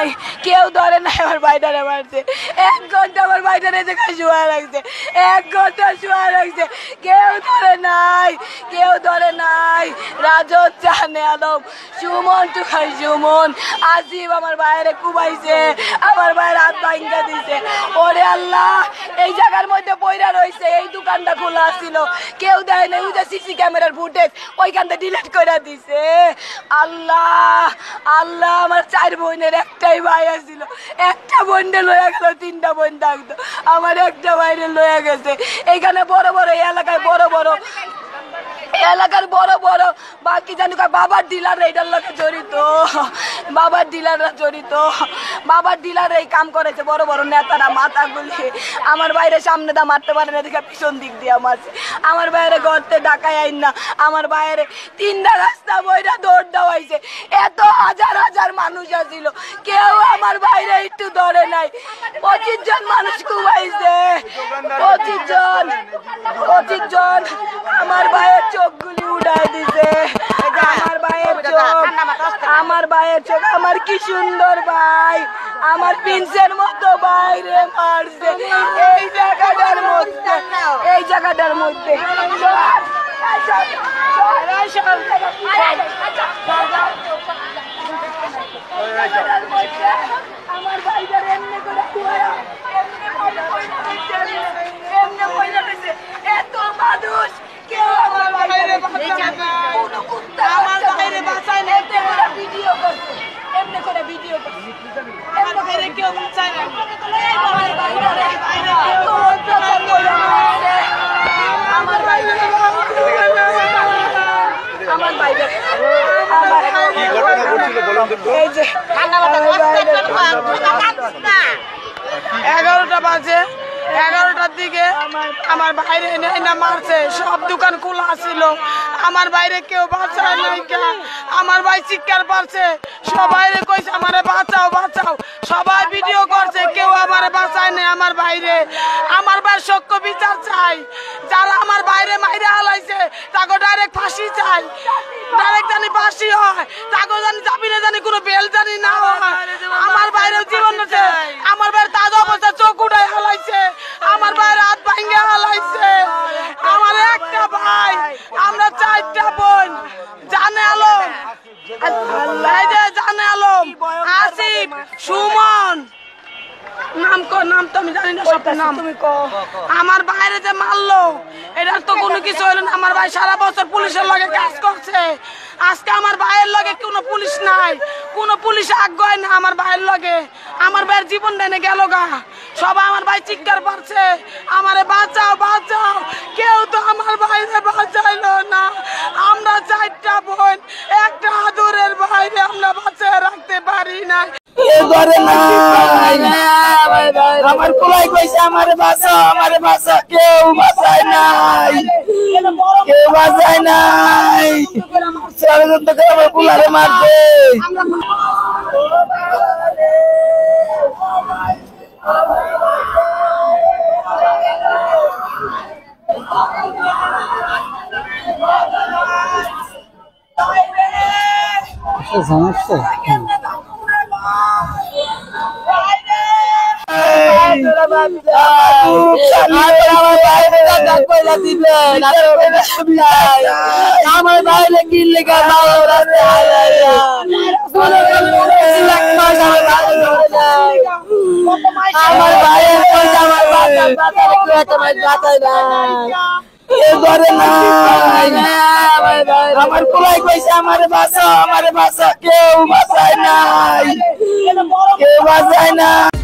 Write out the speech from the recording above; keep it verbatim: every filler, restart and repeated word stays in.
নাই, কেউ ধরে নাই আমার ভাইটারে মারছে। এক ঘন্টা আমার ভাইটারে দেখে শুয়া লাগছে, এক ঘন্টা শুয়া লাগছে, কেউ ধরে নাই, কেউ ধরে নাই। রাজত জানে আলম, সুমন টুকাই সুমন, আসিফ আমার ভাইয়েরে কুবাইছে, আমার ভাইয়ের হাত ভাঙ্গা দিছে। ওরে আল্লাহ, এই জায়গার মধ্যে বইরা রয়েছে, এই দোকানটা খোলা ছিল, কেউ দেয় নাই। ওই যে সিসি ক্যামেরার ফুটেজ ওইখানটা ডিলিট করে দিছে। আল্লাহ আল্লাহ, আমার চার বোনের একটাই ভাই আসছিল, একটা বোনটা লয়ে গেল, তিনটা বোন থাকতো, আমার একটা ভাইরে লয়ে গেছে। এইখানে বড় বড় এই এলাকায় বড় বড় এলাকার বড় বড় বাকি জানি বাবার ডিলাররা এটার লোকে জড়িত, বাবার ডিলাররা জড়িত, বাবার ডিলাররা এই কাম করেছে, বড় বড় নেতারা মাথাগুলি। আমার বাইরে সামনে দা মারতে পারে না দেখে পিছন দিক দিয়ে মারছে। আমার বাইরে গর্তে ডাকায় আইন না, আমার বাইরে তিনটা রাস্তা বইরা দৌড় দেওয়াইছে। এত হাজার হাজার মানুষ আসিল, কেউ আমার বাইরে একটু ধরে নাই। পঁচিশ জন মানুষ কুবাইছে, পঁচিশ জন পঁচিশ জন আমার ভাইয়ের চোখগুলি উড়াই দিছে। আমার ভাইয়ের চোখ, আমার ভাইয়ের চোখ, আমার কি সুন্দর ভাই, আমার পিন্সের মতো বাইরে মারছে এই জায়গাটার মধ্যে, এই জায়গাটার মধ্যে। আমার ভাইদের এমনি করে এমনি পয়সা পেয়েছে, এত মানুষ, কেউ আমার বাইরে কোনো কুত্তা আমার বাইরে বাঁচায় না, এমনি করে ভিডিও করছে, এমনি করে ভিডিও করছে, আমার বাইরে কেউ বাঁচায় না, আমার বাইরে বাইরে কেউ অত্যাচার করে মারছে, আমার বাইরে আমার বাইরে এই যে এগারোটা বাজে, এগারোটার দিকে আমার বাইরে না মারছে, সব দোকান খোলা ছিল, আমার বাইরে কেউ বাঁচায় নাই। আমার ভাই চিৎকার পারছে, সবাই কইছে আমারে বাঁচাও বাঁচাও, সবাই ভিডিও করছে, কেউ আমারে বাঁচায় নাই। আমার বাইরে, আমার ভাই সত্য বিচার চাই, যারা আমার বাইরে মাইরে হালাইছে তাকে ডাইরেক্ট ফাঁসি চাই, ডাইরেক্ট জানি ফাঁসি হয়, তাকে জানি জামিনে জানি কোনো বেল জানি না হয়। আমার বাইরেও জীবন আছে, আমার বাইরে তাজা অবস্থা চোখ উঠাই হালাইছে, আমার বাইরে হাত ভাঙ্গে হালাইছে। আমার একটা ভাই, আমরা চারটা বোন, জানে আলম, জানে আলম, আসিফ, সুমন, নাম কো নাম তো আমি জানি না, সব নাম তুমি কো। আমার বাইরে যে মারলো এটার তো কোনো কিছু হইলো না। আমার ভাই সারা বছর পুলিশের লগে কাজ করছে, আজকে আমার ভাইয়ের লগে কোনো পুলিশ নাই, কোনো পুলিশ আগ্রহ না আমার ভাইয়ের লগে। আমার ভাইয়ের জীবন দেনে গেল গা, সবাই আমার ভাই চিৎকার পারছে আমারে বাঁচাও বাঁচাও, কেউ তো আমার ভাইরে বাঁচাইলো না। আমরা চারটা বোন, একটা আদরের ভাইরে আমরা বাঁচায় রাখতে পারি না। আমার কোলাই কইছে আমারে বাঁচাও আমারে বাঁচাও, কেউ বাঁচায় নাই, কেউ বাঁচায় নাই, ষড়যন্ত্র করে আমার কোলারে মারছে। সমস্যা আমার বাইরে কিনলে আমার ভাইয়ের পয়সা আমার বাঁচায় না, আমার কোলাই কইছে আমারে বাঁচাও আমারে বাঁচাও, কেউ বাঁচায় নাই, কেউ বাঁচায় না।